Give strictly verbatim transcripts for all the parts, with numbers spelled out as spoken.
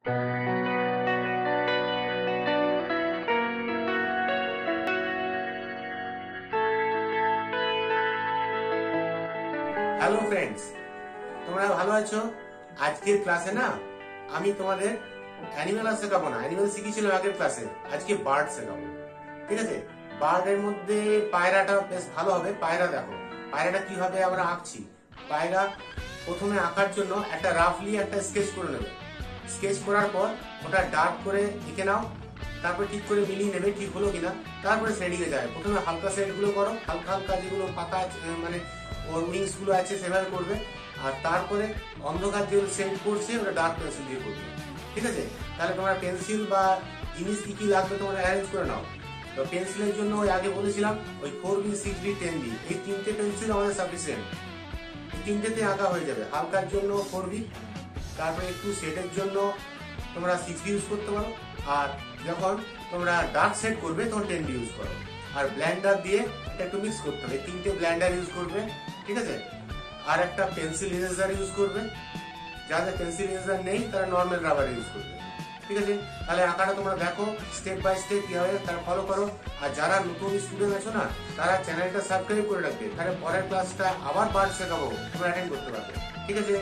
Hello friends, তোমরা ভালো আছো? আজকের ক্লাসে না আমি তোমাদের অ্যানিমেল আর শেখাবো না। অ্যানিমেল শিখিয়েছিলাম আগের ক্লাসে, আজকে বার্ড শেখাবো। ঠিক আছে? বার্ডের মধ্যে পায়রাটা বেশ ভালো হবে। পায়রা দেখো, পায়রাটা কিভাবে আমরা আঁকছি। পায়রা প্রথমে আঁকার জন্য একটা রাফলি একটা স্কেচ করে নেবে। স্কেচ করার পর ওটা ডার্ক করে এঁকে নাও, তারপরে ঠিক করে মিলিয়ে নেবে ঠিক হলো কিনা। তারপরে শেডিং এ যায়। প্রথমে হালকা শেড গুলো করো, হালকা হালকা যেগুলো পাতা মানে ওর উইংস গুলো আছে সেভাবে করবে। আর তারপরে অন্ধকার যেগুলো শেড করছে ওটা ডার্ক পেন্সিল দিয়ে করবে। ঠিক আছে? তাহলে তোমরা পেন্সিল বা জিনিস কি কি লাগবে তোমরা অ্যারেঞ্জ করে নাও। তো পেন্সিলের জন্য ওই আগে বলেছিলাম ওই four B six B ten B এই তিনটে পেন্সিল আমাদের সাফিসিয়েন্ট। এই তিনটেতে আঁকা হয়ে যাবে। হালকার জন্য ফোর বি, তারপরে একটু শেডের জন্য তোমরা সিক্স বি ইউজ করতে পারো। আর যখন তোমরা ডার্ক শেড করবে তখন টেন বি ইউজ করো। আর ব্ল্যান্ডার দিয়ে এটা একটু মিক্স করতে হবে। তিনটে ব্ল্যান্ডার ইউজ করবে। ঠিক আছে? আর একটা পেন্সিল ইরেজার ইউজ করবে। যাদের পেন্সিল ইরেজার নেই তারা নর্মাল রাবার ইউজ করবে। ঠিক আছে? তাহলে আঁকাটা তোমরা দেখো স্টেপ বাই স্টেপ কিভাবে তারা ফলো করো। আর যারা নতুন স্টুডেন্ট আছো না তারা চ্যানেলটা সাবস্ক্রাইব করে রাখবে। তাহলে পরের ক্লাসটা আবার বার্ড শেখাবো, তোমরা অ্যাটেন্ড করতে পারবে। ঠিক আছে?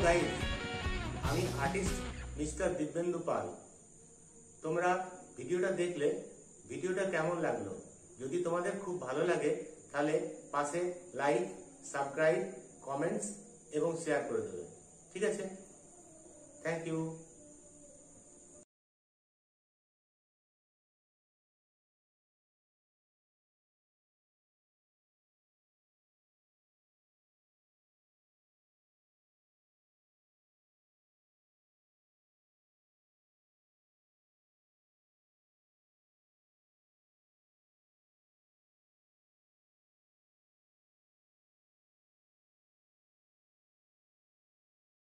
গাইস, আমি আর্টিস্ট মিস্টার দিব্যেন্দু পাল। তোমরা ভিডিওটা দেখলে ভিডিওটা কেমন লাগলো? যদি তোমাদের খুব ভালো লাগে তাহলে পাশে লাইক, সাবস্ক্রাইব, কমেন্টস এবং শেয়ার করে দেবে। ঠিক আছে, থ্যাংক ইউ।